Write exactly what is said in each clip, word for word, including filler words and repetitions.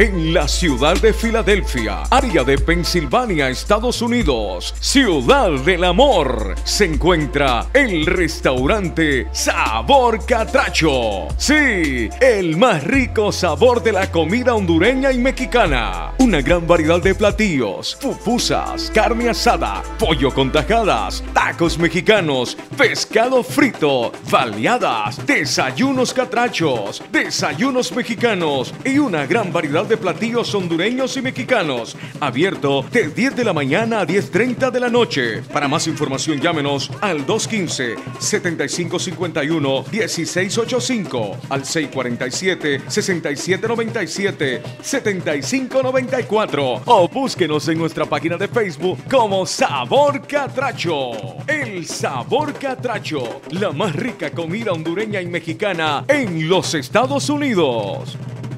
en la ciudad de Filadelfia, área de Pensilvania, Estados Unidos, Ciudad del Amor, se encuentra el restaurante Sabor Catracho. Sí, el más rico sabor de la comida hondureña y mexicana. Una gran variedad de platillos, pupusas, carne asada, pollo con tajadas, tacos mexicanos, pescado frito, baleadas, desayunos catrachos, desayunos mexicanos y una gran variedad de platillos hondureños y mexicanos. Abierto de diez de la mañana a diez treinta de la noche. Para más información llámenos al dos uno cinco, siete cinco cinco uno, uno seis ocho cinco, al seis cuatro siete, seis siete nueve siete, siete cinco nueve cuatro o búsquenos en nuestra página de Facebook como Sabor Catracho. El Sabor Catracho, la más rica comida hondureña y mexicana en los Estados Unidos.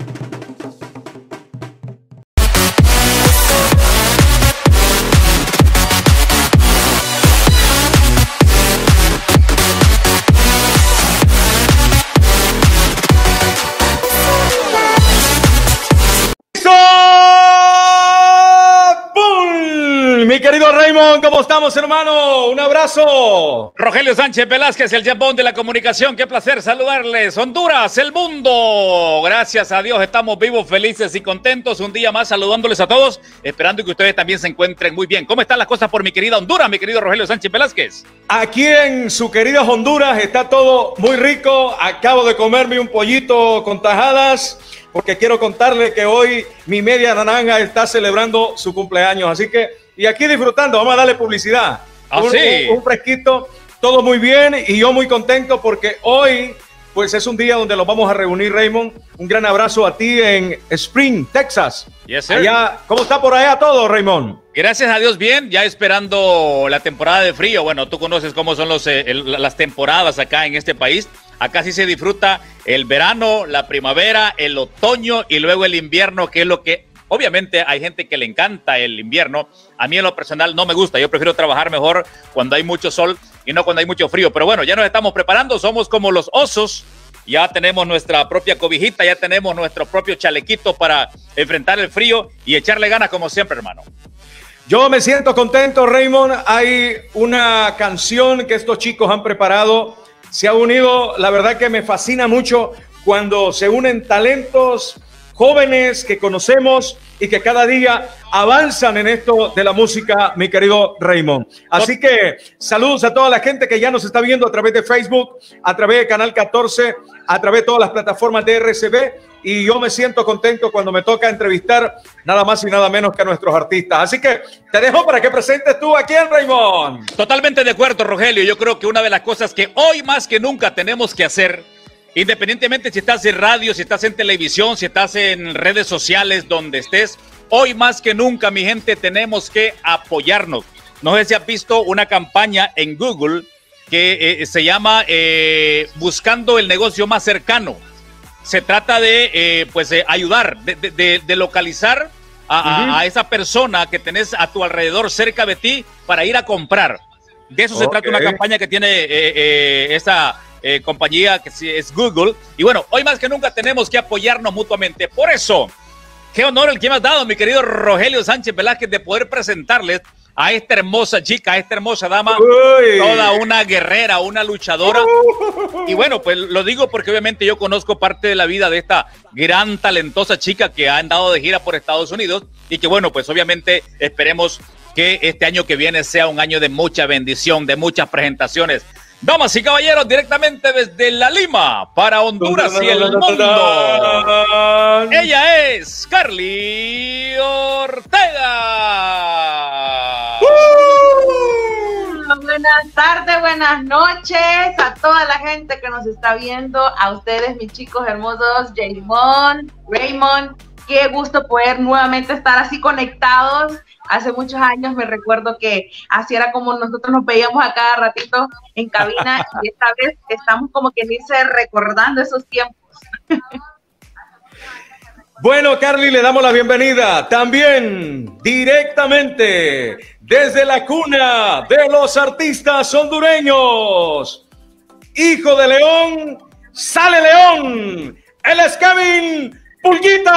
Mi querido Raymond, ¿cómo estamos, hermano? Un abrazo. Rogelio Sánchez Velázquez, el Jambón de la comunicación. Qué placer saludarles. Honduras, el mundo. Gracias a Dios estamos vivos, felices y contentos. Un día más saludándoles a todos, esperando que ustedes también se encuentren muy bien. ¿Cómo están las cosas por mi querida Honduras, mi querido Rogelio Sánchez Velázquez? Aquí en su querida Honduras está todo muy rico. Acabo de comerme un pollito con tajadas, porque quiero contarle que hoy mi media naranja está celebrando su cumpleaños. Así que, y aquí disfrutando, vamos a darle publicidad. ¿Ah, un, sí? un, un fresquito, todo muy bien y yo muy contento porque hoy pues es un día donde los vamos a reunir, Raymond. Un gran abrazo a ti en Spring, Texas. Yes, sir. Allá, ¿cómo está por allá todo, Raymond? Gracias a Dios bien, ya esperando la temporada de frío. Bueno, tú conoces cómo son los, eh, el, las temporadas acá en este país. Acá sí se disfruta el verano, la primavera, el otoño y luego el invierno, que es lo que... Obviamente hay gente que le encanta el invierno. A mí en lo personal no me gusta. Yo prefiero trabajar mejor cuando hay mucho sol y no cuando hay mucho frío. Pero bueno, ya nos estamos preparando. Somos como los osos. Ya tenemos nuestra propia cobijita, ya tenemos nuestro propio chalequito para enfrentar el frío y echarle ganas como siempre, hermano. Yo me siento contento, Raymond. Hay una canción que estos chicos han preparado. Se ha unido, la verdad que me fascina mucho cuando se unen talentos jóvenes que conocemos y que cada día avanzan en esto de la música, mi querido Raymond. Así que saludos a toda la gente que ya nos está viendo a través de Facebook, a través de Canal catorce, a través de todas las plataformas de R C B, y yo me siento contento cuando me toca entrevistar nada más y nada menos que a nuestros artistas. Así que te dejo para que presentes tú a quién, Raymond. Totalmente de acuerdo, Rogelio. Yo creo que una de las cosas que hoy más que nunca tenemos que hacer, independientemente si estás en radio, si estás en televisión, si estás en redes sociales, donde estés, hoy más que nunca, mi gente, tenemos que apoyarnos. No sé si has visto una campaña en Google que eh, se llama eh, Buscando el negocio más cercano. Se trata de eh, pues, eh, ayudar, de, de, de localizar a, uh-huh. a, a esa persona que tenés a tu alrededor cerca de ti para ir a comprar. De eso okay. se trata una campaña que tiene eh, eh, esa... Eh, compañía que es Google. Y bueno, hoy más que nunca tenemos que apoyarnos mutuamente. Por eso, qué honor el que me has dado, mi querido Rogelio Sánchez Velázquez, de poder presentarles a esta hermosa chica, a esta hermosa dama, Uy. toda una guerrera, una luchadora. Uh. Y bueno, pues lo digo porque obviamente yo conozco parte de la vida de esta gran talentosa chica que ha andado de gira por Estados Unidos y que bueno, pues obviamente esperemos que este año que viene sea un año de mucha bendición, de muchas presentaciones. Damas y caballeros, directamente desde La Lima, para Honduras y el mundo. Ella es Carly Ortega. Uh, buenas tardes, buenas noches a toda la gente que nos está viendo, a ustedes, mis chicos hermosos, Jaymon, Raymond. Qué gusto poder nuevamente estar así conectados. Hace muchos años me recuerdo que así era como nosotros nos veíamos a cada ratito en cabina y esta vez estamos como que dice recordando esos tiempos. Bueno, Carly, le damos la bienvenida también directamente desde la cuna de los artistas hondureños. Hijo de León, sale León. Él es Kevin Pulguita.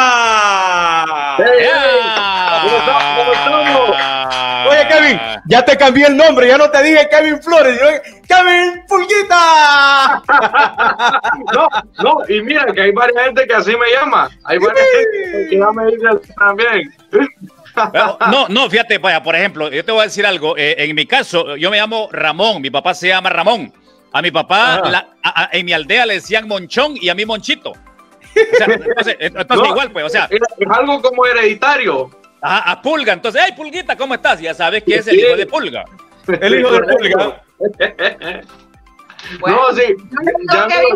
Hey, ¿Cómo estamos? ¿Cómo estamos? Oye, Kevin, ya te cambié el nombre, ya no te dije Kevin Flores, sino Kevin Pulguita. No, no, y mira que hay varias gente que así me llama. Hay varias gente que ya me dicen también. No, no, fíjate, vaya, por ejemplo, yo te voy a decir algo. Eh, en mi caso, yo me llamo Ramón, mi papá se llama Ramón. A mi papá, la, a, a, en mi aldea le decían Monchón y a mí Monchito. O sea, entonces, entonces no, igual, pues, o sea. Es, es algo como hereditario. A, a Pulga, entonces, hey, Pulguita, ¿cómo estás? Ya sabes que es el hijo de Pulga. El hijo de Pulga. Bueno, no, sí. Ya ha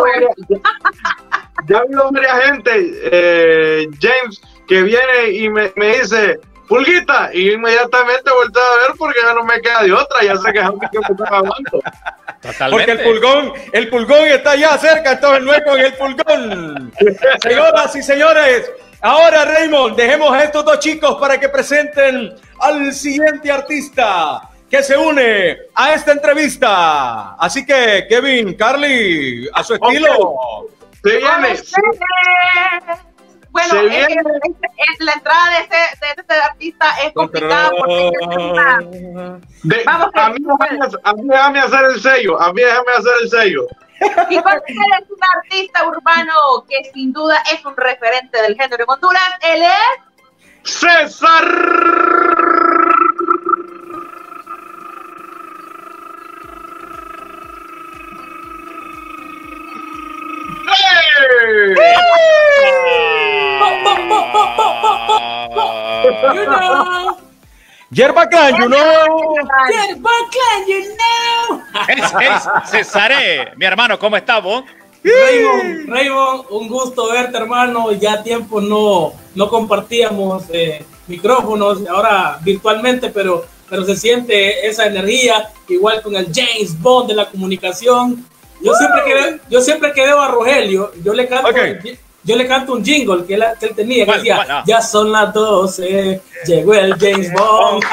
habido varias gente, eh, James, que viene y me, me dice, Pulguita, y inmediatamente volteo a ver porque ya no me queda de otra, ya sé que es algo que me está hablando. Totalmente. Porque el pulgón, el pulgón está ya cerca, entonces no es con el pulgón. Señoras y señores, ahora Raymond, dejemos a estos dos chicos para que presenten al siguiente artista que se une a esta entrevista. Así que, Kevin, Carly, a su estilo. Okay. Se viene. Se... Bueno, se es, viene. es, es, la entrada de este, de este artista es complicada porque de, vamos a, mí, a mí déjame hacer el sello, a mí déjame hacer el sello. Y porque él es un artista urbano que sin duda es un referente del género en Honduras, él es César. Yerba Clan, you know. Yerba Clan, you know. Hey, hey, Cesaré, mi hermano, ¿cómo estás vos? Raymond, Raymond, un gusto verte, hermano. Ya tiempo no, no compartíamos eh, micrófonos, ahora virtualmente, pero, pero se siente esa energía, igual con el James Bond de la comunicación. Yo siempre que yo siempre que veo a Rogelio, yo le canto, okay. yo le canto un jingle que él, que él tenía, que ¿Cuál, decía, cuál, ah. ya son las doce, llegó el James Bond.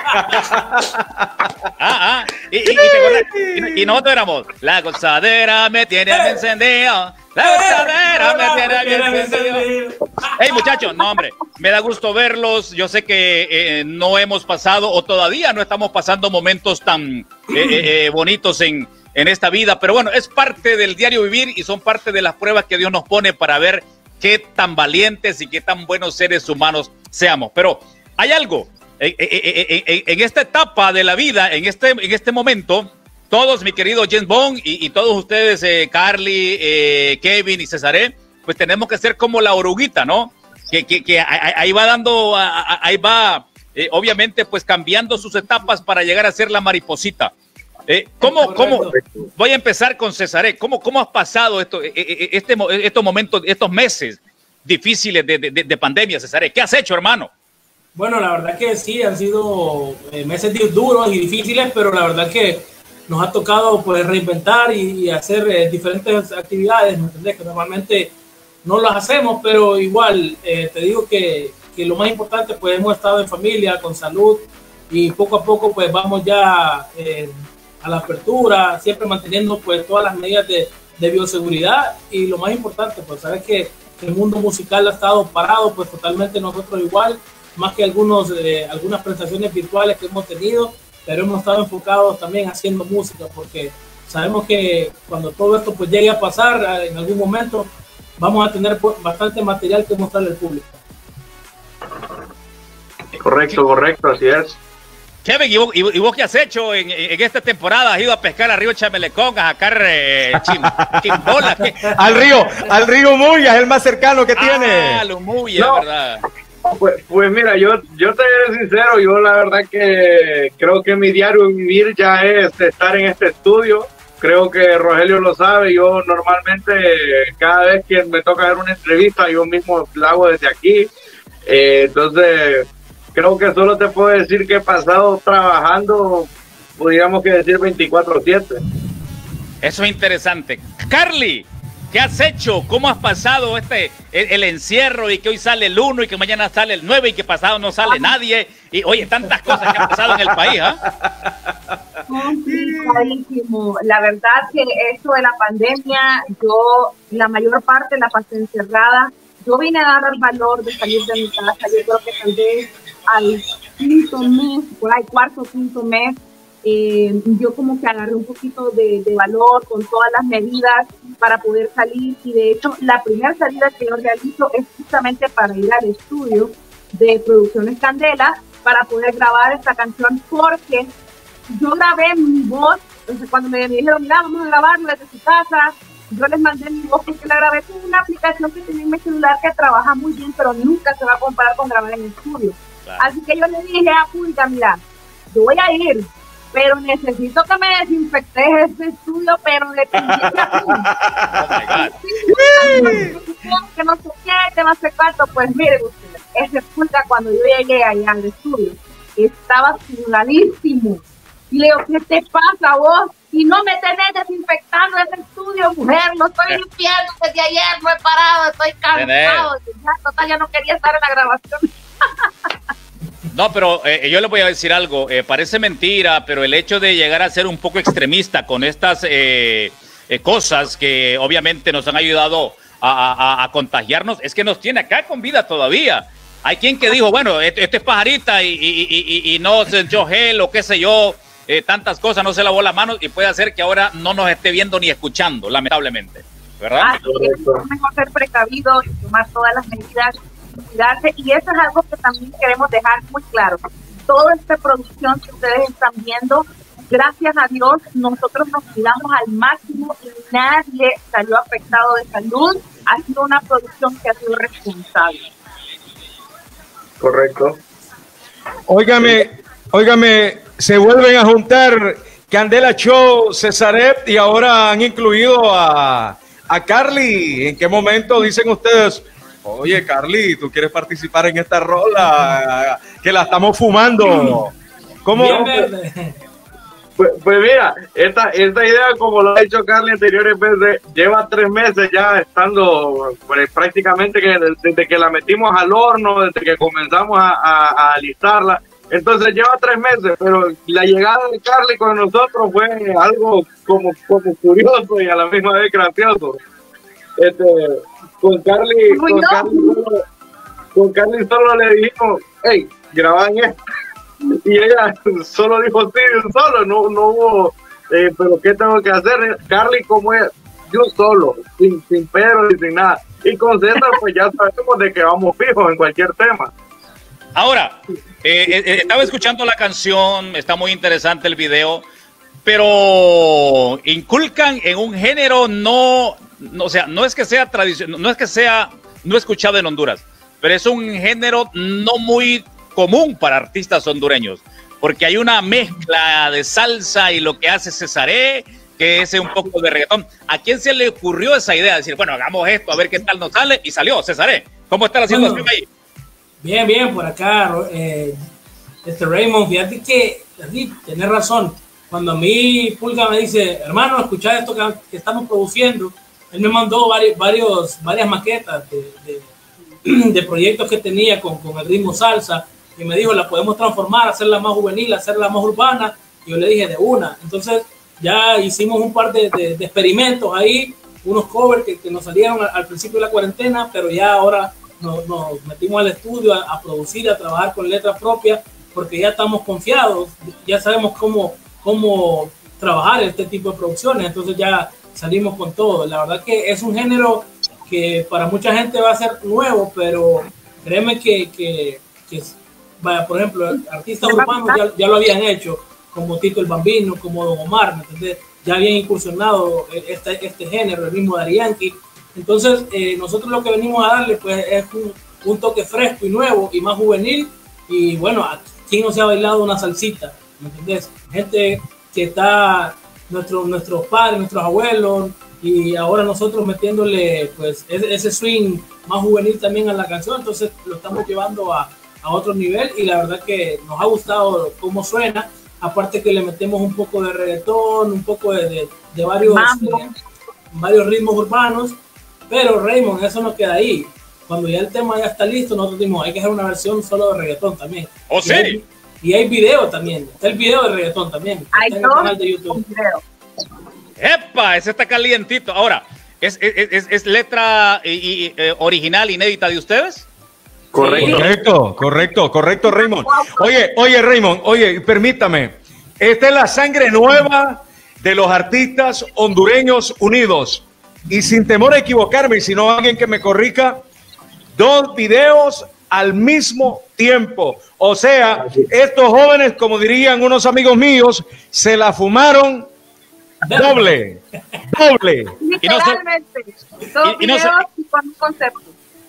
ah, ah, y, y, y, te y, y nosotros éramos, la gozadera me tiene hey. encendido, la gozadera hey. me tiene bien encendido. Hey, muchachos, no, hombre, me da gusto verlos. Yo sé que eh, no hemos pasado, o todavía no estamos pasando momentos tan eh, eh, bonitos en en esta vida, pero bueno, es parte del diario vivir y son parte de las pruebas que Dios nos pone para ver qué tan valientes y qué tan buenos seres humanos seamos. Pero hay algo, en, en, en, en esta etapa de la vida, en este, en este momento, todos, mi querido James Bond y, y todos ustedes, eh, Carly, eh, Kevin y Cesaré, pues tenemos que ser como la oruguita, ¿no? Que, que, que ahí va dando, ahí va, eh, obviamente, pues cambiando sus etapas para llegar a ser la mariposita. Eh, ¿cómo, cómo, voy a empezar con Cesaré, ¿cómo, cómo has pasado esto, este, estos momentos, estos meses difíciles de, de, de pandemia, Cesaré? ¿Qué has hecho, hermano? Bueno, la verdad que sí, han sido meses duros y difíciles, pero la verdad que nos ha tocado pues reinventar y, y hacer eh, diferentes actividades, ¿me entendés? Que normalmente no las hacemos, pero igual eh, te digo que, que lo más importante pues hemos estado en familia, con salud, y poco a poco pues vamos ya eh, a la apertura, siempre manteniendo pues todas las medidas de, de bioseguridad, y lo más importante pues sabes que el mundo musical ha estado parado pues totalmente, nosotros igual, más que algunos eh, algunas prestaciones virtuales que hemos tenido, pero hemos estado enfocados también haciendo música, porque sabemos que cuando todo esto pues llegue a pasar en algún momento vamos a tener pues, bastante material que mostrarle al público. Correcto, correcto, así es. Kevin, ¿y vos, y vos qué has hecho en, en esta temporada? ¿Has ido a pescar al río Chamelecón, a sacar eh, chim, chimbola? ¿Qué? Al río, al río Muya, es el más cercano que ah, tiene. Ah, lo Muya, no, ¿verdad? Pues, pues mira, yo, yo te diré sincero, yo la verdad que creo que mi diario vivir ya es estar en este estudio. Creo que Rogelio lo sabe, yo normalmente cada vez que me toca hacer una entrevista, yo mismo la hago desde aquí. Eh, entonces... Creo que solo te puedo decir que he pasado trabajando, podríamos que decir veinticuatro siete. Eso es interesante. Carly, ¿qué has hecho? ¿Cómo has pasado este el, el encierro y que hoy sale el uno y que mañana sale el nueve y que pasado no sale nadie? Y oye, tantas cosas que han pasado en el país, ¿ah? Complicadísimo. La verdad que esto de la pandemia, yo la mayor parte la pasé encerrada. yo vine a dar el valor de salir de mi casa. Yo creo que tal vez al quinto mes, por ahí cuarto o quinto mes, eh, yo como que agarré un poquito de, de valor con todas las medidas para poder salir, y de hecho la primera salida que yo realizo es justamente para ir al estudio de Producciones Candela para poder grabar esta canción, porque yo grabé mi voz. Entonces, cuando me dijeron, mira, vamos a grabarlo desde su casa, yo les mandé mi voz porque la grabé con una aplicación que tenía en mi celular que trabaja muy bien, pero nunca se va a comparar con grabar en el estudio. Claro. Así que yo le dije a Pulga, mira, yo voy a ir, pero necesito que me desinfectes este estudio, pero de principio a fin. Que no sé qué, que no sé cuánto. Pues miren ustedes, ese Pulga, cuando yo llegué allá al estudio, estaba sudadísimo. Y le digo, ¿qué te pasa vos? Y no me tenés desinfectando ese estudio, mujer, lo estoy limpiando desde ayer, no he parado, estoy cansado, ya, total, ya no quería estar en la grabación. No, pero eh, yo le voy a decir algo, eh, parece mentira, pero el hecho de llegar a ser un poco extremista con estas eh, eh, cosas que obviamente nos han ayudado a, a, a contagiarnos, es que nos tiene acá con vida todavía. Hay quien que dijo, bueno, este, este es pajarita y, y, y, y no se echó gel o qué sé yo, eh, tantas cosas, no se lavó las manos, y puede hacer que ahora no nos esté viendo ni escuchando, lamentablemente, ¿verdad? Ah, sí, es mejor ser precavido y tomar todas las medidas, cuidarse, y eso es algo que también queremos dejar muy claro. Toda esta producción que ustedes están viendo, gracias a Dios, nosotros nos cuidamos al máximo y nadie salió afectado de salud. Ha sido una producción que ha sido responsable. Correcto. Óigame, óigame, se vuelven a juntar Candela Show, Cesaret, y ahora han incluido a, a Carly. ¿En qué momento dicen ustedes, oye, Carly, tú quieres participar en esta rola que la estamos fumando? ¿Cómo? Pues, pues mira, esta, esta idea, como lo ha dicho Carly anteriores veces, lleva tres meses ya estando pues, prácticamente que desde que la metimos al horno, desde que comenzamos a, a, a alistarla. Entonces lleva tres meses, pero la llegada de Carly con nosotros fue algo como, como curioso y a la misma vez gracioso. Este, con Carly, con Carly, solo, con Carly solo le dijimos, hey, graban esto. Y ella solo dijo sí, solo, no, no hubo, eh, pero ¿qué tengo que hacer? Carly, como es, yo solo, sin, sin pero y sin nada. Y con César, pues ya sabemos de que vamos fijos en cualquier tema. Ahora, eh, eh, estaba escuchando la canción, está muy interesante el video, pero inculcan en un género no, no o sea, no es que sea tradicional, no es que sea no escuchado en Honduras, pero es un género no muy común para artistas hondureños, porque hay una mezcla de salsa y lo que hace Cesaré, que es un poco de reggaetón. ¿A quién se le ocurrió esa idea de decir, bueno, hagamos esto, a ver qué tal nos sale? Y salió, Cesaré. ¿Cómo está la situación bueno, ahí? Bien, bien, por acá, eh, este Raymond, fíjate que, sí, tenés razón. Cuando a mí Pulga me dice, hermano, escuchá esto que, que estamos produciendo, él me mandó varios, varios, varias maquetas de, de, de proyectos que tenía con, con el ritmo salsa, y me dijo, la podemos transformar, hacerla más juvenil, hacerla más urbana, y yo le dije, de una. Entonces ya hicimos un par de, de, de experimentos ahí, unos covers que, que nos salieron al, al principio de la cuarentena, pero ya ahora nos, nos metimos al estudio a, a producir, a trabajar con letras propias, porque ya estamos confiados, ya sabemos cómo, cómo trabajar este tipo de producciones, entonces ya salimos con todo. La verdad que es un género que para mucha gente va a ser nuevo, pero créeme que, que, que vaya, por ejemplo, artistas urbanos ya, ya lo habían hecho, como Tito el Bambino, como Don Omar, ¿me entiendes? Ya habían incursionado este, este género, el mismo Daddy Yankee. Entonces, eh, nosotros lo que venimos a darle pues, es un, un toque fresco y nuevo y más juvenil. Y bueno, ¿quién no se ha bailado una salsita? ¿Me entendés? Gente que está, nuestro, nuestros padres, nuestros abuelos, y ahora nosotros metiéndole pues ese, ese swing más juvenil también a la canción, entonces lo estamos llevando a, a otro nivel, y la verdad que nos ha gustado cómo suena, aparte que le metemos un poco de reggaetón, un poco de, de, de varios, eh, varios ritmos urbanos, pero Raymond, eso no queda ahí. Cuando ya el tema ya está listo, nosotros dijimos, hay que hacer una versión solo de reggaetón también. ¿Oh, sí? Y hay, y hay video también, está el video de reggaetón también. Hay está en el canal de YouTube. ¡Epa! Ese está calientito. Ahora, ¿Es, es, es, es letra y, y, eh, original, inédita de ustedes? Correcto, correcto, correcto, correcto, Raymond. Oye, oye, Raymond, oye, permítame. Esta es la sangre nueva de los artistas hondureños unidos. Y sin temor a equivocarme, si no alguien que me corrija, dos videos al mismo tiempo. O sea, estos jóvenes, como dirían unos amigos míos, se la fumaron doble, doble. Literalmente. Dos y, y no videos so, y con un concepto.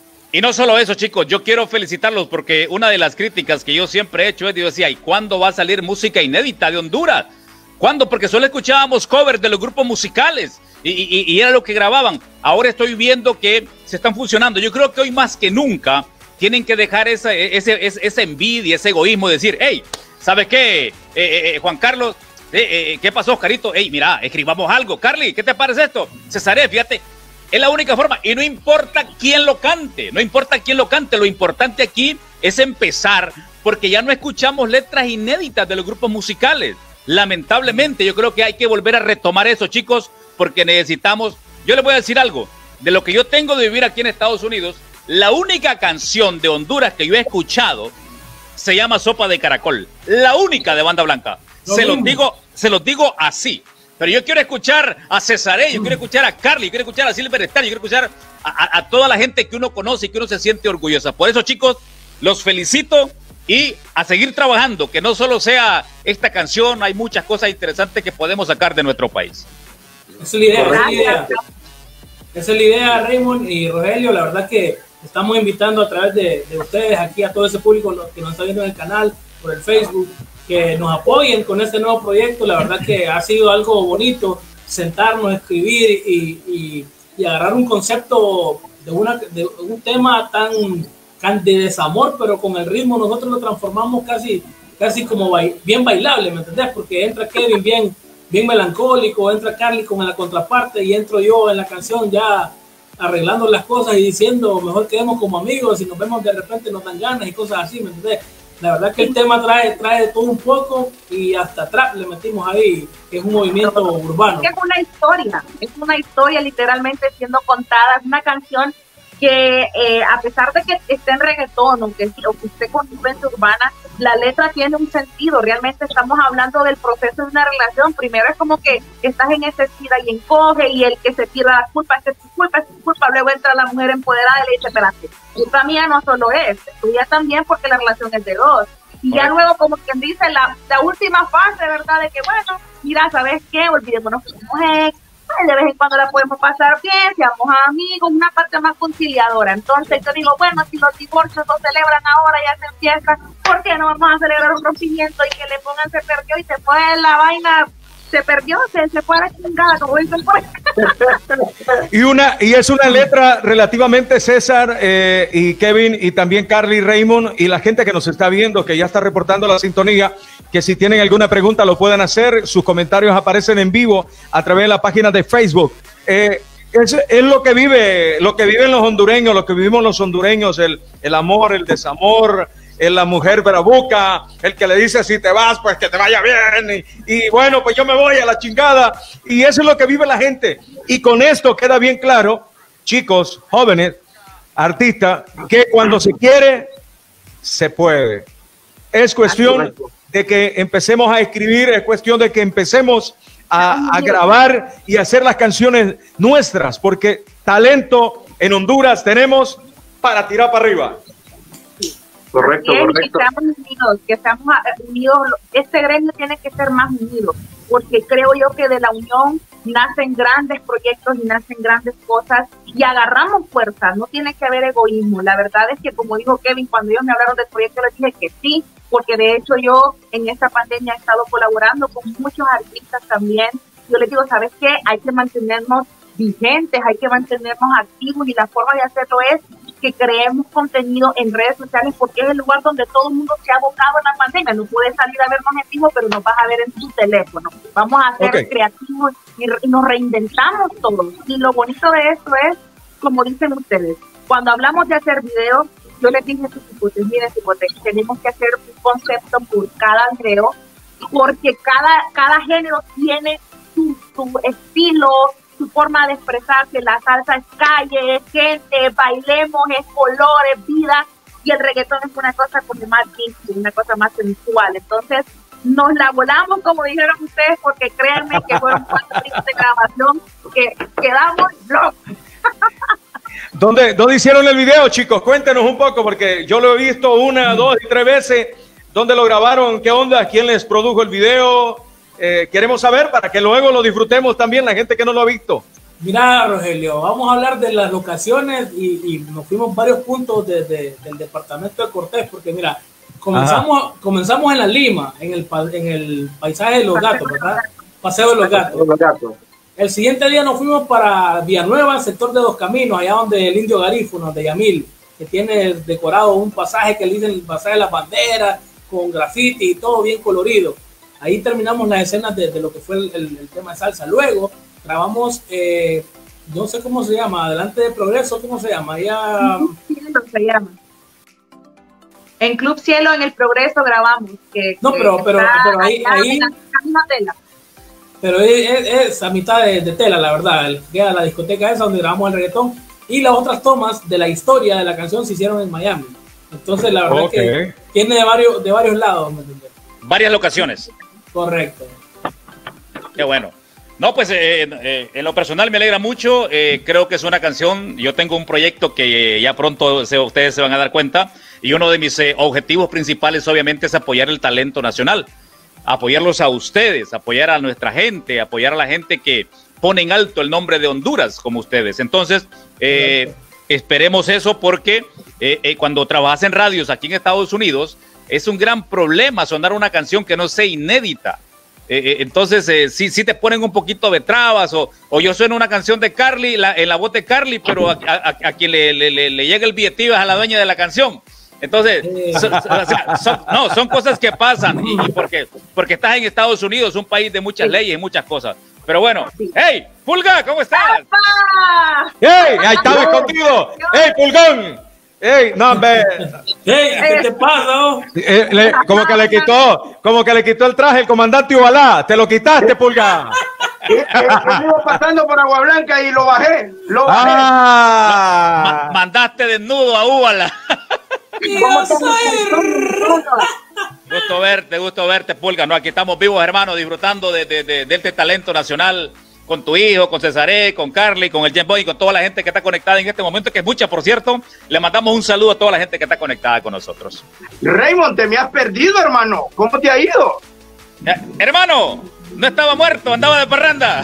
Y no solo eso, chicos, yo quiero felicitarlos porque una de las críticas que yo siempre he hecho es, yo decía, ¿y cuándo va a salir música inédita de Honduras? ¿Cuándo? Porque solo escuchábamos covers de los grupos musicales y, y, y era lo que grababan. Ahora estoy viendo que se están funcionando. Yo creo que hoy más que nunca tienen que dejar esa, ese, ese, esa envidia, ese egoísmo de decir, hey, ¿sabes qué, eh, eh, Juan Carlos? Eh, eh, ¿Qué pasó, Oscarito? Hey, mira, escribamos algo. Carly, ¿qué te parece esto? Cesaré, fíjate, es la única forma. Y no importa quién lo cante, no importa quién lo cante. Lo importante aquí es empezar, porque ya no escuchamos letras inéditas de los grupos musicales. Lamentablemente, yo creo que hay que volver a retomar eso, chicos, porque necesitamos... Yo les voy a decir algo. De lo que yo tengo de vivir aquí en Estados Unidos, la única canción de Honduras que yo he escuchado se llama Sopa de Caracol. La única de Banda Blanca. Se los digo, se los digo así. Pero yo quiero escuchar a Cesaré, yo quiero escuchar a Carly, yo quiero escuchar a Silver Star, yo quiero escuchar a, a, a toda la gente que uno conoce y que uno se siente orgullosa. Por eso, chicos, los felicito y a seguir trabajando, que no solo sea esta canción, hay muchas cosas interesantes que podemos sacar de nuestro país. Esa es la idea, esa es la idea. Esa es la idea, Raymond y Rogelio. La verdad que estamos invitando a través de, de ustedes aquí a todo ese público que nos está viendo en el canal, por el Facebook, que nos apoyen con este nuevo proyecto. La verdad que ha sido algo bonito sentarnos, escribir y, y, y agarrar un concepto de, una, de un tema tan, tan de desamor, pero con el ritmo nosotros lo transformamos casi, casi como bail, bien bailable, ¿me entendés? Porque entra Kevin bien, bien melancólico, entra Carly con la contraparte y entro yo en la canción ya arreglando las cosas y diciendo mejor quedemos como amigos, y nos vemos de repente nos dan ganas y cosas así, ¿me entendés? La verdad que el tema trae, trae todo un poco y hasta trap le metimos ahí, que es un movimiento urbano. Es una historia, es una historia literalmente siendo contada, es una canción que eh, a pesar de que esté en reggaetón o que, o que esté con influencia urbana, la letra tiene un sentido. Realmente estamos hablando del proceso de una relación. Primero es como que estás en ese tira y encoge, y el que se tira la culpa, es tu culpa, es tu culpa. Luego entra la mujer empoderada y le dice, espérate, culpa mía no solo es, tuya también, porque la relación es de dos. Y ya luego, como quien dice, la, la última fase, ¿verdad? De que, bueno, mira, ¿sabes qué? Olvidémonos que somos ex, de vez en cuando la podemos pasar bien, seamos amigos, una parte más conciliadora. Entonces yo digo, bueno, si los divorcios no celebran ahora, ya se empieza, ¿por qué no vamos a celebrar un rompimiento y que le pongan se perdió y se fue la vaina, se perdió, se, se fue a la chingada, como dicen por ahí? Y, una, y es una letra relativamente, César eh, y Kevin y también Carly, Raymond y la gente que nos está viendo, que ya está reportando la sintonía, que si tienen alguna pregunta lo puedan hacer, sus comentarios aparecen en vivo a través de la página de Facebook. Eh, es, es lo que vive, lo que viven los hondureños, lo que vivimos los hondureños, el, el amor, el desamor, el, la mujer bravuca, el que le dice si te vas, pues que te vaya bien, y, y bueno, pues yo me voy a la chingada, y eso es lo que vive la gente. Y con esto queda bien claro, chicos, jóvenes, artistas, que cuando se quiere, se puede. Es cuestión de que empecemos a escribir, es cuestión de que empecemos a, a grabar y hacer las canciones nuestras, porque talento en Honduras tenemos para tirar para arriba. Correcto, Bien, correcto. Que seamos unidos, que seamos unidos, este gremio tiene que ser más unido, porque creo yo que de la unión nacen grandes proyectos y nacen grandes cosas y agarramos fuerza, no tiene que haber egoísmo. La verdad es que, como dijo Kevin, cuando ellos me hablaron del proyecto les dije que sí, porque de hecho yo en esta pandemia he estado colaborando con muchos artistas también. Yo les digo, ¿sabes qué? Hay que mantenernos vigentes, hay que mantenernos activos, y la forma de hacerlo es que creemos contenido en redes sociales, porque es el lugar donde todo el mundo se ha abocado en la pandemia. No puedes salir a vernos en vivo, pero nos vas a ver en tu teléfono. Vamos a ser okay. creativos y, y nos reinventamos todos. Y lo bonito de esto es, como dicen ustedes, cuando hablamos de hacer videos, yo les dije a sus hipótesis, miren, hipótesis, tenemos que hacer un concepto por cada video, porque cada, cada género tiene su, su estilo, su forma de expresarse. La salsa es calle, es gente, bailemos, es color, es vida, y el reggaetón es una cosa como más difícil, una cosa más sensual. Entonces, nos la volamos, como dijeron ustedes, porque créanme que fueron cuatro días de grabación que quedamos locos. ¿Dónde, ¿Dónde hicieron el video, chicos? Cuéntenos un poco, porque yo lo he visto una, dos y tres veces. ¿Dónde lo grabaron? ¿Qué onda? ¿Quién les produjo el video? Eh, queremos saber para que luego lo disfrutemos también la gente que no lo ha visto. Mira, Rogelio, vamos a hablar de las locaciones y, y nos fuimos varios puntos de, de, del departamento de Cortés, porque mira, comenzamos, comenzamos en La Lima, en el, en el paisaje de los gatos, ¿verdad? Paseo de los gatos. Los gatos. El siguiente día nos fuimos para Villanueva, sector de Dos Caminos, allá donde el Indio Garífuno, de Yamil, que tiene decorado un pasaje que le dicen el pasaje de las banderas, con graffiti y todo bien colorido. Ahí terminamos las escenas de, de lo que fue el, el, el tema de salsa. Luego grabamos, eh, no sé cómo se llama, Adelante de Progreso, ¿cómo se llama? Allá... Cielo se llama. En Club Cielo, en el Progreso grabamos. Que, no, que pero, pero, pero ahí... ahí pero es, es, es a mitad de, de tela, la verdad. El, queda la discoteca esa donde grabamos el reggaetón. Y las otras tomas de la historia de la canción se hicieron en Miami. Entonces, la verdad okay. que tiene de varios, de varios lados, ¿me entiendes? Varias locaciones. Correcto. Qué bueno. No, pues eh, eh, en lo personal me alegra mucho. Eh, creo que es una canción. Yo tengo un proyecto que eh, ya pronto se, ustedes se van a dar cuenta. Y uno de mis eh, objetivos principales, obviamente, es apoyar el talento nacional. Apoyarlos a ustedes, apoyar a nuestra gente, apoyar a la gente que pone en alto el nombre de Honduras, como ustedes. Entonces, eh, esperemos eso porque eh, eh, cuando trabajas en radios aquí en Estados Unidos, es un gran problema sonar una canción que no sea inédita. Eh, eh, entonces, eh, sí, sí te ponen un poquito de trabas, o, o yo sueno una canción de Carly, la, en la voz de Carly, pero a, a, a quien le, le, le, le llega el billetivo es a la dueña de la canción. Entonces, son, o sea, son, no, son cosas que pasan, y, y porque, porque estás en Estados Unidos, un país de muchas leyes y muchas cosas. Pero bueno, hey, Pulga, ¿cómo estás? ¡Papá! ¡Hey! Ahí estaba escondido. ¡Hey, Pulgón! ¡Ey! No, hombre. ¡Hey! ¿Qué te pasa? Oh? Eh, le, como que le quitó, como que le quitó el traje el comandante Ubalá. Te lo quitaste, Pulga. Estuve pasando por Agua Blanca y lo bajé. Lo bajé. Ah. Ma mandaste desnudo a Ubala. Yo soy... Gusto verte, gusto verte, Pulga. No, aquí estamos vivos, hermano, disfrutando de, de, de, de este talento nacional. Con tu hijo, con Cesaré, con Carly, con el James Bond y con toda la gente que está conectada en este momento, que es mucha, por cierto. Le mandamos un saludo a toda la gente que está conectada con nosotros. Raymond, te me has perdido, hermano. ¿Cómo te ha ido? Eh, hermano, no estaba muerto, andaba de parranda.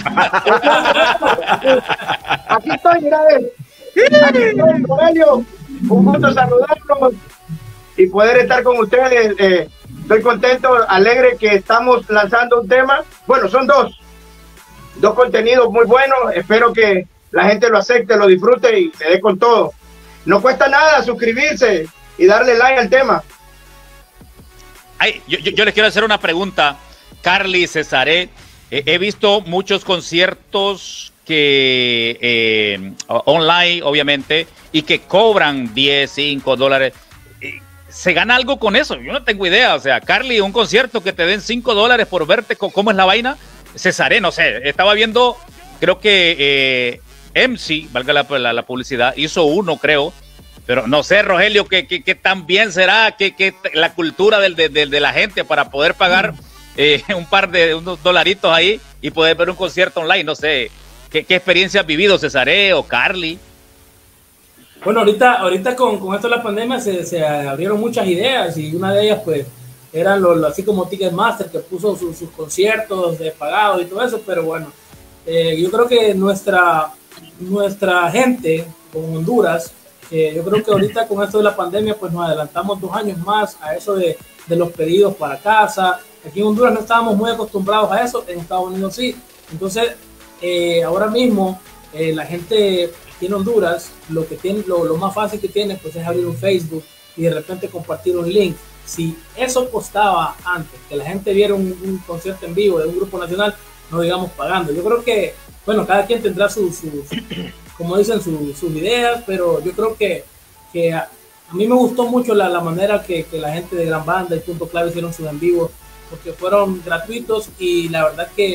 Aquí estoy, mira, aquí estoy, Rogelio. Un gusto saludarlos y poder estar con ustedes. Eh, estoy contento, alegre que estamos lanzando un tema. Bueno, son dos. Dos contenidos muy buenos, espero que la gente lo acepte, lo disfrute y se dé con todo. No cuesta nada suscribirse y darle like al tema. Ay, yo, yo, yo les quiero hacer una pregunta, Carly, Cesaré. Eh, he visto muchos conciertos que eh, online, obviamente, y que cobran diez, cinco dólares. ¿Se gana algo con eso? Yo no tengo idea. O sea, Carly, un concierto que te den cinco dólares por verte, ¿cómo es la vaina? Cesaré, no sé, estaba viendo, creo que eh, M C, valga la, la, la publicidad, hizo uno, creo, pero no sé, Rogelio, qué que, que tan bien será que, que la cultura del, de, de, de la gente para poder pagar eh, un par de unos dolaritos ahí y poder ver un concierto online, no sé, qué, qué experiencia has vivido, Cesaré o Carly. Bueno, ahorita, ahorita con, con esto de la pandemia se, se abrieron muchas ideas y una de ellas, pues, eran los, así como Ticketmaster, que puso su, sus conciertos de pagados y todo eso, pero bueno, eh, yo creo que nuestra, nuestra gente con Honduras, eh, yo creo que ahorita con esto de la pandemia, pues nos adelantamos dos años más a eso de, de los pedidos para casa. Aquí en Honduras no estábamos muy acostumbrados a eso, en Estados Unidos sí. Entonces, eh, ahora mismo, eh, la gente aquí en Honduras, lo, que tiene, lo, lo más fácil que tiene, pues es abrir un Facebook y de repente compartir un link. Si eso costaba antes, que la gente viera un, un concierto en vivo de un grupo nacional, no digamos pagando. Yo creo que, bueno, cada quien tendrá sus, su, su, como dicen, su, sus ideas, pero yo creo que, que a, a mí me gustó mucho la, la manera que, que la gente de Gran Banda y Punto Clave hicieron sus en vivos, porque fueron gratuitos y la verdad que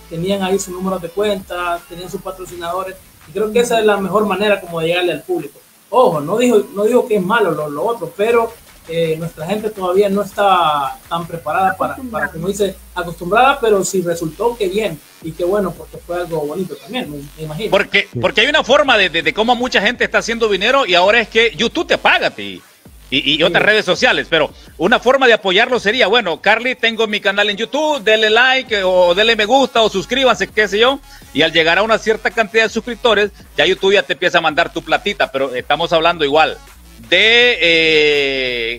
tenían ahí sus números de cuenta, tenían sus patrocinadores, y creo que esa es la mejor manera como de llegarle al público. Ojo, no digo, no digo que es malo lo, lo otro, pero eh, nuestra gente todavía no está tan preparada para, para, como dice, acostumbrada, pero sí resultó que bien, y que bueno, porque fue algo bonito también, me, me imagino. Porque, porque hay una forma de, de, de cómo mucha gente está haciendo dinero, y ahora es que YouTube te paga, y, y, y otras sí. redes sociales, pero una forma de apoyarlo sería, bueno, Carly, tengo mi canal en YouTube, denle like, o denle me gusta, o suscríbanse, qué sé yo, y al llegar a una cierta cantidad de suscriptores, ya YouTube ya te empieza a mandar tu platita, pero estamos hablando igual de eh,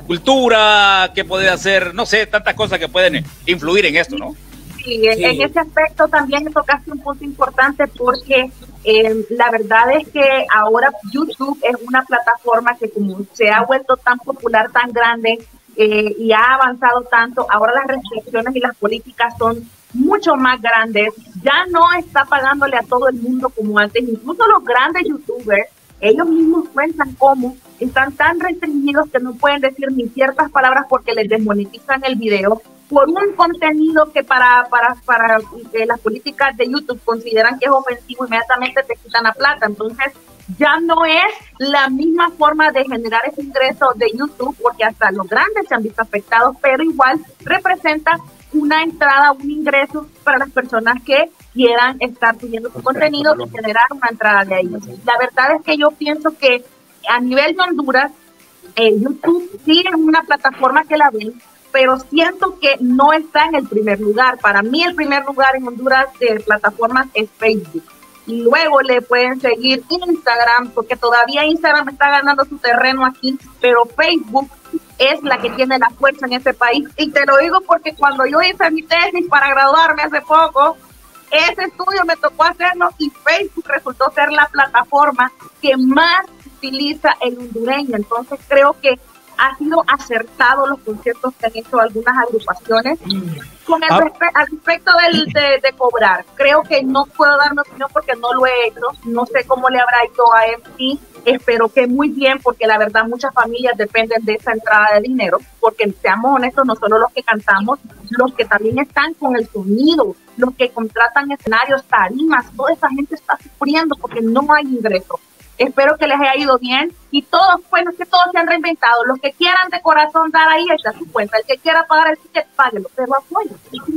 cultura, que puede hacer, no sé, tantas cosas que pueden influir en esto, ¿no? Sí, sí. En ese aspecto también tocaste un punto importante porque eh, la verdad es que ahora YouTube es una plataforma que como se ha vuelto tan popular, tan grande eh, y ha avanzado tanto, ahora las restricciones y las políticas son mucho más grandes, ya no está pagándole a todo el mundo como antes, incluso los grandes youtubers, ellos mismos cuentan cómo están tan restringidos que no pueden decir ni ciertas palabras porque les desmonetizan el video por un contenido que para, para, para eh, las políticas de YouTube consideran que es ofensivo, inmediatamente te quitan la plata. Entonces ya no es la misma forma de generar ese ingreso de YouTube porque hasta los grandes se han visto afectados, pero igual representa una entrada, un ingreso para las personas que quieran estar subiendo su contenido y generar una entrada de ahí. La verdad es que yo pienso que a nivel de Honduras, eh, YouTube sí es una plataforma que la ven, pero siento que no está en el primer lugar. Para mí el primer lugar en Honduras de plataformas es Facebook. Y luego le pueden seguir Instagram, porque todavía Instagram está ganando su terreno aquí, pero Facebook es la que tiene la fuerza en este país. Y te lo digo porque cuando yo hice mi tesis para graduarme hace poco, ese estudio me tocó hacerlo y Facebook resultó ser la plataforma que más utiliza el hondureño. Entonces creo que ha sido acertado los conciertos que han hecho algunas agrupaciones. Con el ah. respe al respecto del, de, de cobrar, creo que no puedo dar mi opinión porque no lo he hecho, no sé cómo le habrá ido a M C, espero que muy bien porque la verdad muchas familias dependen de esa entrada de dinero, porque seamos honestos, no solo los que cantamos, los que también están con el sonido, los que contratan escenarios, tarimas, toda esa gente está sufriendo porque no hay ingresos. Espero que les haya ido bien y todos, bueno, que todos se han reinventado. Los que quieran de corazón dar ahí, echa su cuenta. El que quiera pagar el ticket, páguelo, pero apoyo.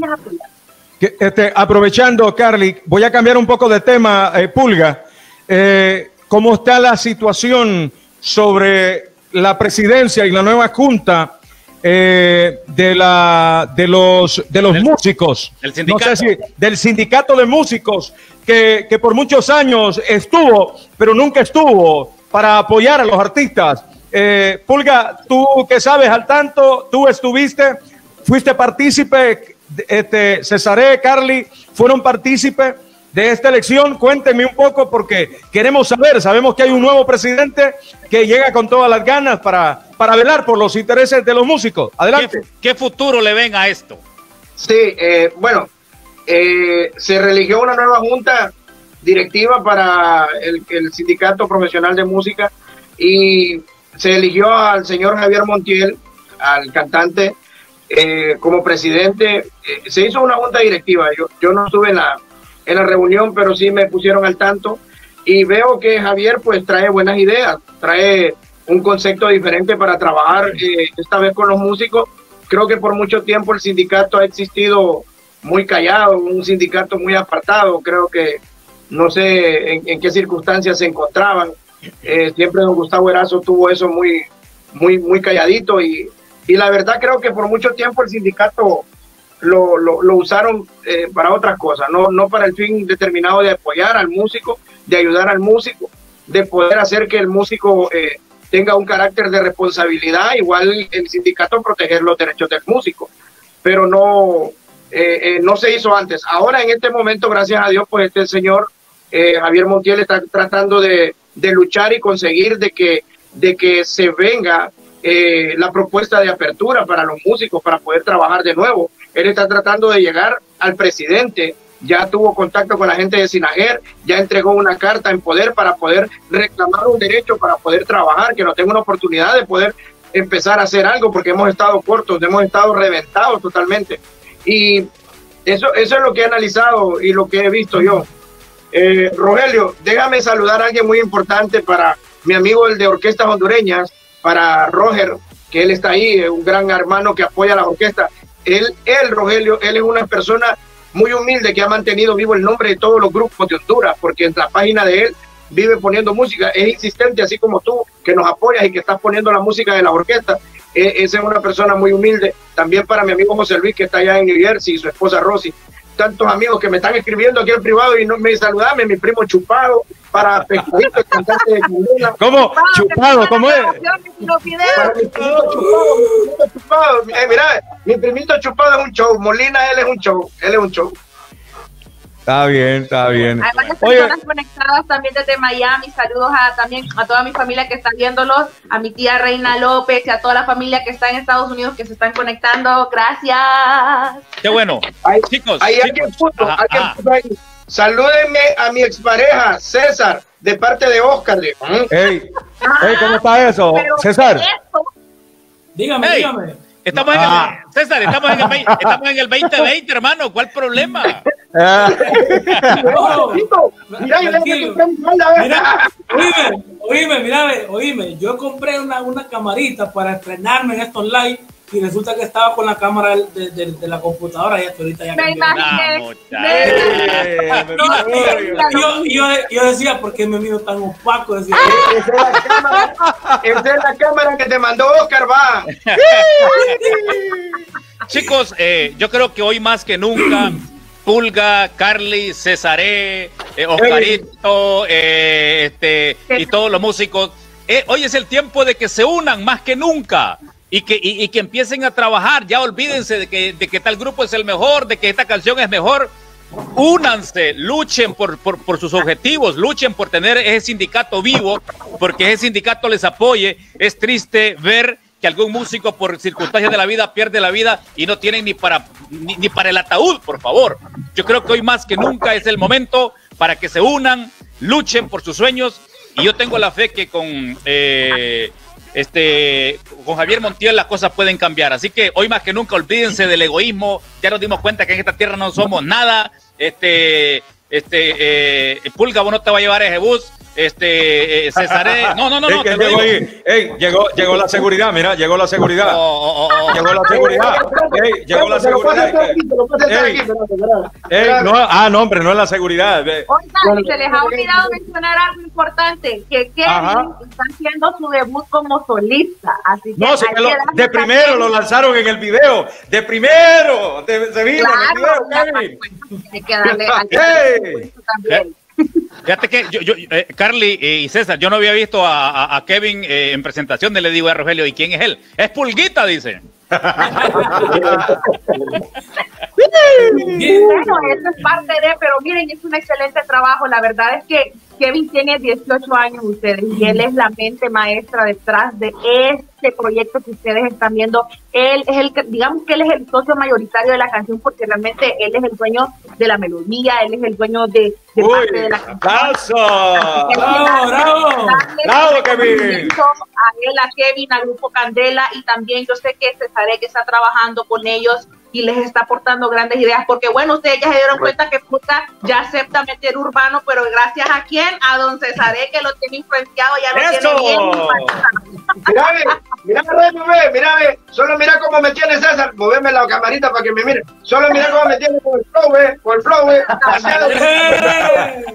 Este, aprovechando, Carly, voy a cambiar un poco de tema, eh, Pulga. Eh, ¿Cómo está la situación sobre la presidencia y la nueva junta eh, de, la, de los, de los del, músicos? El sindicato. No sé si, del sindicato de músicos. Que, que por muchos años estuvo, pero nunca estuvo para apoyar a los artistas. Eh, Pulga, tú que sabes al tanto, tú estuviste, fuiste partícipe, este, Cesaré, Carly, fueron partícipes de esta elección. Cuénteme un poco porque queremos saber, sabemos que hay un nuevo presidente que llega con todas las ganas para, para velar por los intereses de los músicos. Adelante. ¿Qué, qué futuro le ven a esto? Sí, eh, bueno. Eh, se religió una nueva junta directiva para el, el Sindicato Profesional de Música y se eligió al señor Javier Montiel, al cantante, eh, como presidente. Eh, se hizo una junta directiva, yo, yo no estuve en la, en la reunión, pero sí me pusieron al tanto y veo que Javier pues trae buenas ideas, trae un concepto diferente para trabajar eh, esta vez con los músicos. Creo que por mucho tiempo el sindicato ha existido muy callado, un sindicato muy apartado, creo que no sé en, en qué circunstancias se encontraban. Eh, siempre don Gustavo Erazo tuvo eso muy, muy, muy calladito y, y la verdad creo que por mucho tiempo el sindicato lo, lo, lo usaron eh, para otras cosas, no, no para el fin determinado de apoyar al músico, de ayudar al músico, de poder hacer que el músico eh, tenga un carácter de responsabilidad, igual el sindicato proteger los derechos del músico, pero no... Eh, eh, no se hizo antes. Ahora en este momento, gracias a Dios, pues este señor eh, Javier Montiel está tratando de, de luchar y conseguir de que, de que se venga eh, la propuesta de apertura para los músicos para poder trabajar de nuevo. Él está tratando de llegar al presidente, ya tuvo contacto con la gente de Sinajer, ya entregó una carta en poder para poder reclamar un derecho, para poder trabajar, que nos tenga una oportunidad de poder empezar a hacer algo, porque hemos estado cortos, hemos estado reventados totalmente. Y Eso, eso es lo que he analizado y lo que he visto yo. Eh, Rogelio, déjame saludar a alguien muy importante para mi amigo el de Orquestas Hondureñas, para Roger, que él está ahí, un gran hermano que apoya a la orquesta. Él, él, Rogelio, él es una persona muy humilde que ha mantenido vivo el nombre de todos los grupos de Honduras, porque en la página de él vive poniendo música, es insistente, así como tú, que nos apoyas y que estás poniendo la música de la orquesta. Eh, esa es una persona muy humilde. También para mi amigo José Luis, que está allá en New Jersey, y su esposa Rosy. Tantos amigos que me están escribiendo aquí en privado y no me saludame, mi primo Chupado, para Pescadito, el cantante de Candela. ¿Cómo? Chupado, ¿cómo es? Para mi primito Chupado, mi primito Chupado. Eh, mira, mi primito Chupado es un show, Molina, él es un show, él es un show. Está bien, está bien. Hay varias Oye, personas conectadas también desde Miami. Saludos a también a toda mi familia que está viéndolos, a mi tía Reina López y a toda la familia que está en Estados Unidos que se están conectando. Gracias. Qué bueno. Ahí, Chicos, ahí chicos. alguien puso, Ajá, alguien ajá. puso ahí. Salúdenme a mi expareja, César, de parte de Oscar. De, ¿Mm? hey, hey, ¿cómo está eso? Pero, César. esto, Dígame, Hey. dígame. Estamos en Ah. el, César, estamos en el, veinte estamos en el veinte veinte, hermano. ¿Cuál problema? Ah, No, Mira, yo le tranquilo. compré mi falda, ¿ves? Mira, oíme, oíme, mira, ve, oíme, yo compré una, una camarita para estrenarme en estos live y resulta que estaba con la cámara de, de, de la computadora y hasta ahorita ya me cambió. imaginé. Vamos, me- eh, me No, muero. yo, yo, yo decía, ¿por qué me miro tan opaco? Decía, Esa es la cámara, esa es la cámara que te mandó Oscar, va. Chicos, eh, yo creo que hoy más que nunca, Pulga, Carly, Cesaré, eh, Oscarito, eh, este, y todos los músicos, eh, hoy es el tiempo de que se unan más que nunca y que, y, y que empiecen a trabajar. Ya olvídense de que, de que tal grupo es el mejor, de que esta canción es mejor. Únanse, luchen por, por, por sus objetivos, luchen por tener ese sindicato vivo, porque ese sindicato les apoye. Es triste ver que algún músico por circunstancias de la vida pierde la vida y no tienen ni para, ni, ni para el ataúd, por favor. Yo creo que hoy más que nunca es el momento para que se unan, luchen por sus sueños, y yo tengo la fe que con eh, este con Javier Montiel las cosas pueden cambiar. Así que hoy más que nunca olvídense del egoísmo. Ya nos dimos cuenta que en esta tierra no somos nada. Este, este, eh, Pulga, vos no te va a llevar ese bus. Este, eh, Cesaré. No, no, no, Ey, no. que Te lo llegó digo. ahí. Ey, llegó, llegó la seguridad, mira, llegó la seguridad. Oh, oh, oh, oh. Llegó la seguridad. Ey, llegó la Te lo puedo seguridad. hacer aquí, te lo puedo hacer Ey. aquí, espérate, espérate. Ey, Espérate. no, ah, no, hombre, no es la seguridad. Ve. Oigan, se les ha olvidado mencionar algo importante, que Kevin Ajá. está haciendo su debut como solista, así que No, se hay me lo- que darle de primero también- lo lanzaron en el video. De primero. De, se vino en el Claro, video, Kevin. hay que darle, hay que Ey. darle también. Fíjate que yo, yo eh, Carly eh, y César, yo no había visto a, a, a Kevin eh, en presentación. Le digo a Rogelio, ¿y quién es él? Es Pulguita, dice. bien. Bueno, eso es parte de, pero miren, es un excelente trabajo. La verdad es que Kevin tiene dieciocho años ustedes y él es la mente maestra detrás de este proyecto que ustedes están viendo. Él es el que, digamos que él es el socio mayoritario de la canción porque realmente él es el dueño de la melodía, él es el dueño de, de Uy, parte de la canción. ¡aplauso! Bravo, bravo. Bravo, Kevin. A él, a Kevin, al grupo Candela, y también yo sé que Cesaré que está trabajando con ellos y les está aportando grandes ideas, porque bueno, ustedes ya se dieron cuenta que Puta ya acepta meter urbano, pero gracias a quién, a don Cesaré, que lo tiene influenciado, ya lo ¡Eso! tiene bien influenciado. Mira, ve, mira, Rey, ve, mira, ve. Solo mira cómo me tiene César. Moveme la camarita para que me mire. Solo mira cómo me tiene con el flow, ve. Con el flow, ve. Así es. ¡Eh!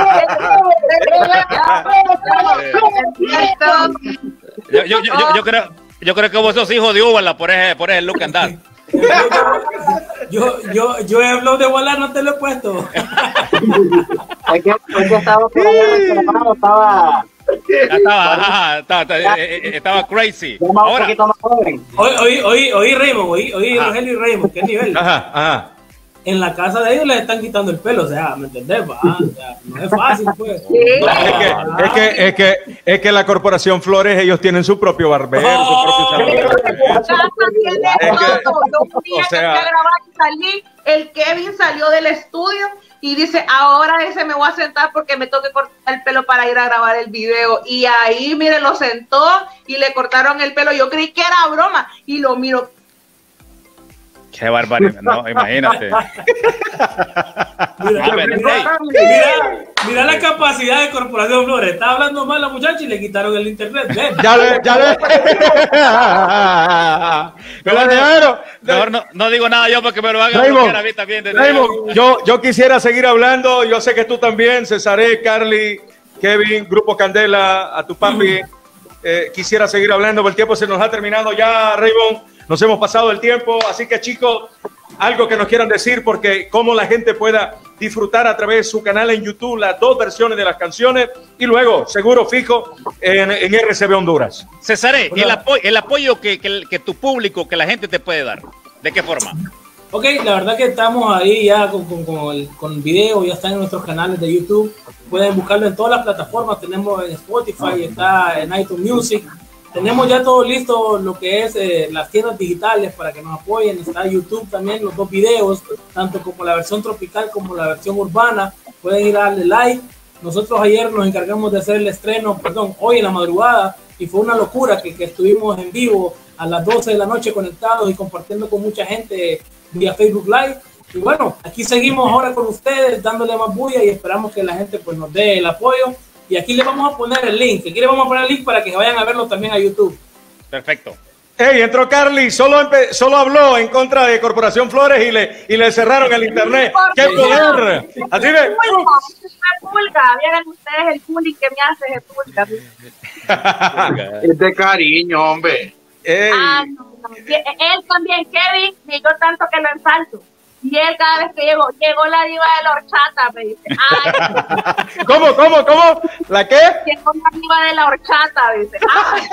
Yo, yo, yo, yo, yo creo, yo creo que vos sos hijo de Úbala por ese, por ese look and that. Yo, yo, yo he hablado de volar, no te lo he puesto. Es que, es que estaba por allá en el trabajo, estaba Ya estaba, ajá, estaba, estaba, eh, eh, estaba crazy. ya más un Ahora, poquito más joven. Oí, oí, oí, oí Raymond, oí, oí Ajá. Rogelio y Raymond, ¿qué nivel? Ajá, ajá. En la casa de ellos les están quitando el pelo, o sea, ¿me entendés? Va? O sea, no es fácil, pues. Sí. Es que, es que, es que, es que la corporación Flores, ellos tienen su propio barbero, su propio salón. Casa tiene Es que, todo. Yo un día o sea- que fui a grabar y salí, el Kevin salió del estudio y dice, ahora ese me voy a sentar porque me tengo que cortar el pelo para ir a grabar el video. Y ahí, mire, lo sentó y le cortaron el pelo. Yo creí que era broma y lo miro. Qué barbaridad, no, imagínate. Mira, A ver, mira, hey. mira, mira la capacidad de Corporación Flores. Estaba hablando mal la muchacha y le quitaron el internet. Ven. Ya le, ya le. Me la dejaron. Mejor no, no digo nada yo porque me lo van a Raymond, bloquear a mí también. desde Raymond, ya. yo, yo quisiera seguir hablando. Yo sé que tú también, Cesaré, Carly, Kevin, Grupo Candela, a tu papi. Eh, quisiera seguir hablando, pero el tiempo se nos ha terminado ya, Raymond. Nos hemos pasado el tiempo. Así que, chicos, algo que nos quieran decir, porque cómo la gente pueda disfrutar a través de su canal en YouTube las dos versiones de las canciones y luego, seguro fijo, en, en R C B Honduras. Cesaré, el, apo el apoyo que, que, que tu público, que la gente te puede dar, ¿de qué forma? Ok, la verdad que estamos ahí ya con, con, con el con video, ya están en nuestros canales de YouTube. Pueden buscarlo en todas las plataformas. Tenemos en Spotify, está en iTunes Music. Tenemos ya todo listo lo que es eh, las tiendas digitales para que nos apoyen. Está YouTube también, los dos videos, tanto como la versión tropical como la versión urbana. Pueden ir a darle like. Nosotros ayer nos encargamos de hacer el estreno, perdón, hoy en la madrugada, y fue una locura que, que estuvimos en vivo a las doce de la noche conectados y compartiendo con mucha gente vía Facebook Live. Y bueno, aquí seguimos ahora con ustedes, dándole más bulla y esperamos que la gente pues nos dé el apoyo. Y aquí le vamos a poner el link. Aquí le vamos a poner el link para que vayan a verlo también a YouTube. Perfecto. Hey, entró Carly, solo, solo habló en contra de Corporación Flores y le, y le cerraron el internet. ¡Qué poder! Así de... Pulga, vieran ustedes el bullying que me hace el pulga. Es de cariño, hombre. Hey. Ah, no, no. Él también, Kevin, y yo tanto que lo ensalto. Y él cada vez que llegó, llegó la diva de la horchata, me dice. Ay, ¿Cómo, cómo, cómo? ¿La qué? llegó la diva de la horchata, dice. Ay.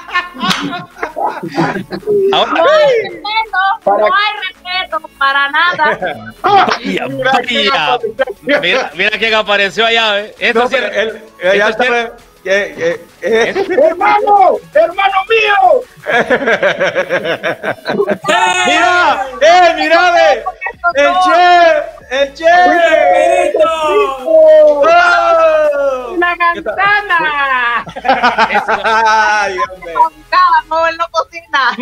Ahora, No hay respeto, no hay respeto para nada. mira, mira, mira, mira quién apareció allá. ¿eh? Esto No, sí es- pero él, eh, ya esto está, es- eh, eh, eh. ¡Hermano! ¡Hermano mío! ¡Mira! ¡Eh, mira! ve! ¡El chef! ¡El chef! ¡Oh! ¡La gantana! ¡Ay, hombre! No, él no cocina.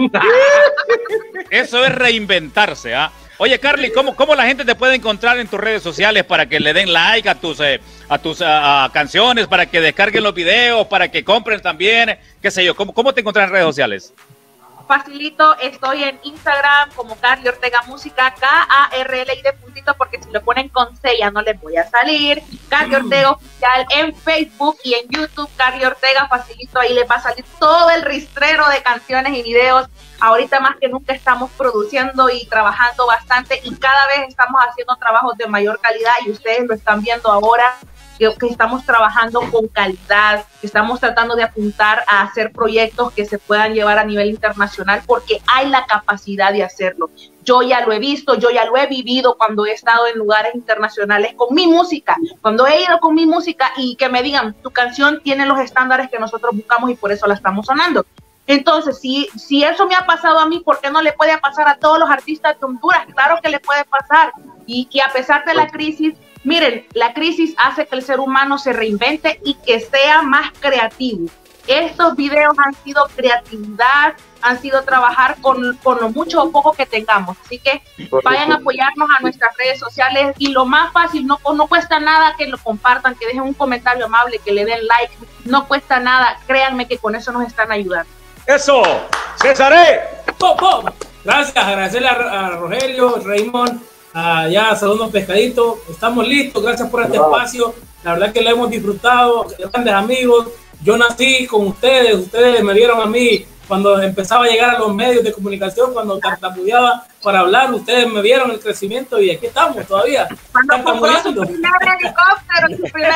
Eso es reinventarse, ¿ah? Oye, Carly, ¿cómo, ¿cómo la gente te puede encontrar en tus redes sociales para que le den like a tus, eh, a tus a, a canciones, para que descarguen los videos, para que compren también, qué sé yo? ¿Cómo, cómo te encuentran en redes sociales? Facilito, estoy en Instagram como Carly Ortega Música, K A R L I de puntito, porque si lo ponen con C ya no les voy a salir. Carly Ortega Oficial en Facebook y en YouTube, Carly Ortega, facilito, ahí les va a salir todo el ristrero de canciones y videos. Ahorita más que nunca estamos produciendo y trabajando bastante y cada vez estamos haciendo trabajos de mayor calidad y ustedes lo están viendo ahora. Que, que estamos trabajando con calidad, que estamos tratando de apuntar a hacer proyectos que se puedan llevar a nivel internacional porque hay la capacidad de hacerlo. Yo ya lo he visto, yo ya lo he vivido cuando he estado en lugares internacionales con mi música, cuando he ido con mi música y que me digan, tu canción tiene los estándares que nosotros buscamos y por eso la estamos sonando. Entonces, si, si eso me ha pasado a mí, ¿por qué no le puede pasar a todos los artistas de Honduras? Claro que le puede pasar y que a pesar de la crisis, miren, la crisis hace que el ser humano se reinvente y que sea más creativo. Estos videos han sido creatividad, han sido trabajar con, con lo mucho o poco que tengamos. Así que vayan a apoyarnos a nuestras redes sociales y lo más fácil, no, no cuesta nada que lo compartan, que dejen un comentario amable, que le den like, no cuesta nada. Créanme que con eso nos están ayudando. ¡Eso! ¡Cesaré! ¡Pum, pum! Gracias, agradecerle a, a Rogelio, Raymond, a ya Segundo Pescadito. Estamos listos, gracias por este espacio. La verdad que lo hemos disfrutado, grandes amigos. Yo nací con ustedes, ustedes me vieron a mí cuando empezaba a llegar a los medios de comunicación, cuando tartamudeaba para hablar, ustedes me vieron el crecimiento y aquí estamos todavía. Cuando compró su primer helicóptero, su primer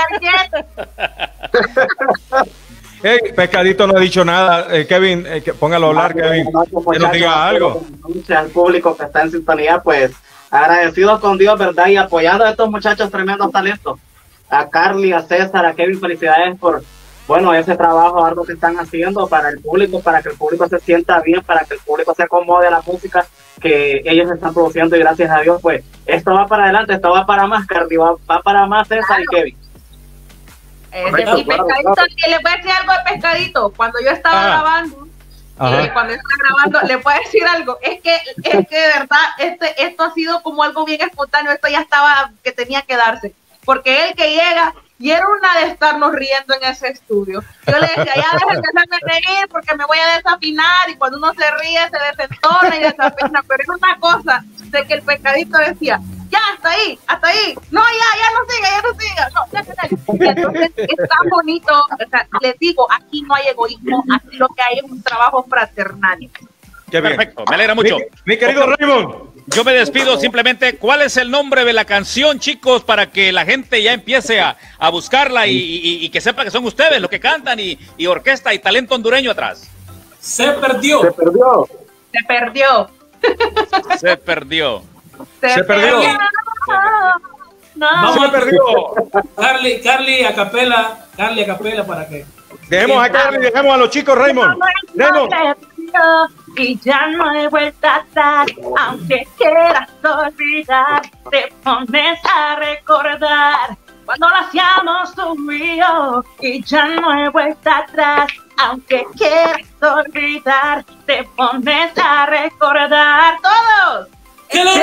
jet. Hey, Pescadito no ha dicho nada. Eh, Kevin, eh, que, póngalo a hablar, Kevin. Que nos diga algo. Al público que está en sintonía, pues agradecidos con Dios, ¿verdad? Y apoyando a estos muchachos tremendos talentos. A Carly, a César, a Kevin, felicidades por, bueno, ese trabajo arduo que están haciendo para el público, para que el público se sienta bien, para que el público se acomode a la música que ellos están produciendo y gracias a Dios, pues, esto va para adelante, esto va para más, Carly, va, va para más César Claro. y Kevin. Ese, y Pescadito, que les voy a decir algo de Pescadito. Cuando yo estaba Ah. grabando, Y cuando está grabando, le puedo decir algo, es que, es que de verdad, este, esto ha sido como algo bien espontáneo, esto ya estaba, que tenía que darse, porque él que llega, y era una de estarnos riendo en ese estudio, yo le decía, ya dejen de hacerme reír, porque me voy a desafinar, y cuando uno se ríe, se desentona y desafina, pero es una cosa, de que el pescadito decía, ya, hasta ahí, hasta ahí, no, ya, ya no siga, ya no siga, no, ya, ya, ya. Entonces es tan bonito, o sea, les digo, aquí no hay egoísmo, aquí lo que hay es un trabajo fraternal. Qué bien. Perfecto, me alegra mucho. Mi, mi querido Raymond. Yo me despido simplemente, ¿cuál es el nombre de la canción, chicos, para que la gente ya empiece a, a buscarla y, y, y que sepa que son ustedes los que cantan y, y orquesta y talento hondureño atrás? Se perdió. Se perdió. Se perdió. Se perdió. Se, Se perdió. perdió. No. Vamos Se a perdió. Carly, Carly a capela, Carly a capela para que. Dejemos a Carly, dejemos a los chicos, Raymond. Raymond. Y ya no hay vuelta atrás, aunque quieras olvidar, te pones a recordar cuando lo hacíamos tú y yo. Y ya no hay vuelta atrás, aunque quieras olvidar, te pones a recordar. ¡Todos! ¡Que lo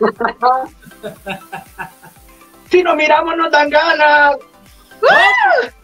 Si nos miramos nos dan ganas. ¡Uh!